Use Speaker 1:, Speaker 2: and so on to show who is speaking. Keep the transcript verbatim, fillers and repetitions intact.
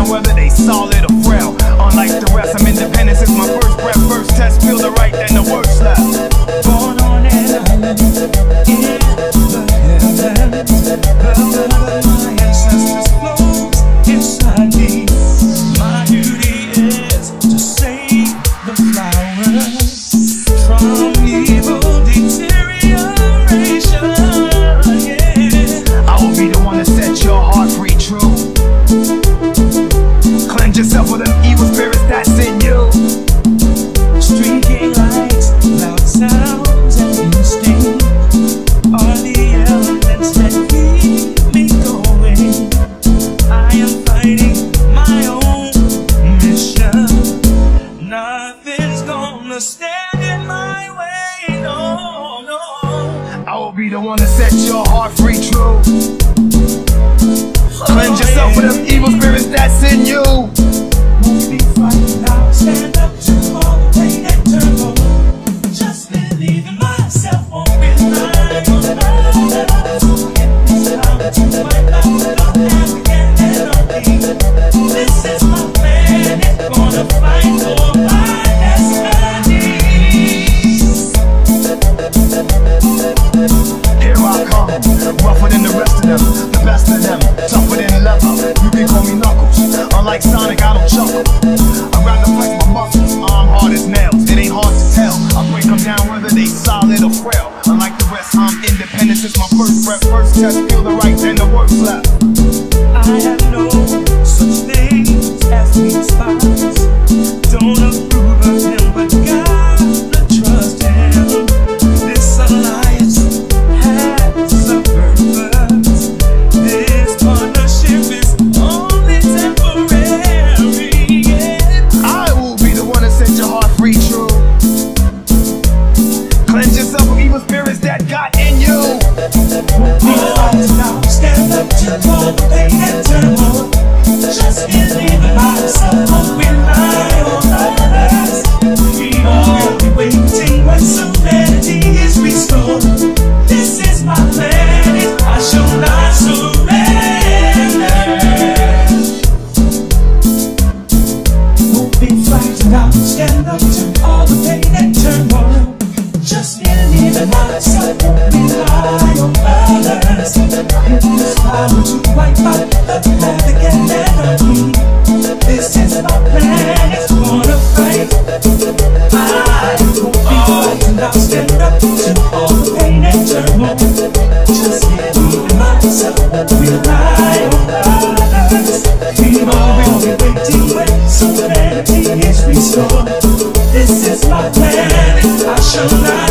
Speaker 1: down whether they solid or frail. Unlike the rest, I'm independent since my first breath. First test, feel the right, then the worst left.
Speaker 2: Born on an island in the heavens, the blood of my ancestors flows inside me. My duty is to save the flowers from evil deterioration.
Speaker 1: Yeah. I will be the one to set your heart free, true. Cleanse yourself with them evil spirits that's in you.
Speaker 2: Streaking lights, loud sounds, and instinct are the elements that keep me going. I am fighting my own mission. Nothing's gonna stand in my way, no, no.
Speaker 1: I will be the one to set your heart free, true. Cleanse yourself with them evil spirits that's in you.
Speaker 2: Won't be frightened, I'll stand up to all the pain and turmoil. Just believe in myself, won't rely on others. Get me out to my life, not African anarchy. This is my plan, it's gonna fight for my destiny.
Speaker 1: Here I come, rougher than the rest of them, the best of them, tougher than leather. You can call me Knuckles. Unlike Sonic, I don't chuckle. I'd rather flex my muscles, I'm hard as nails. It ain't hard to tell. I break them down whether they solid or frail. Unlike the rest, I'm independent since my first breath. First test, feel the right, then the worst left.
Speaker 2: I have no such things as weak spots. Don't approve of him, but gotta trust him. This alliance has a purpose. This partnership is only temporary. Yeah.
Speaker 1: I will be the one to set your heart free, true. Cleanse yourself of evil spirits that got in you.
Speaker 2: Now stand up to all the pain and turmoil. Just believe in myself, won't rely on others. We will be waiting when serenity is restored. This is my planet, I shall not surrender. Won't be frightened, I'll stand up to all the pain and turmoil. Just believe in myself, won't rely on others. It is power to wipe out the African anarchy. This is my plan, it's gonna fight. I won't be frightened, I'll stand up to all the pain and turmoil. Just believe in myself, won't rely on others. We will be waiting when serenity is restored. This is my plan, I shall not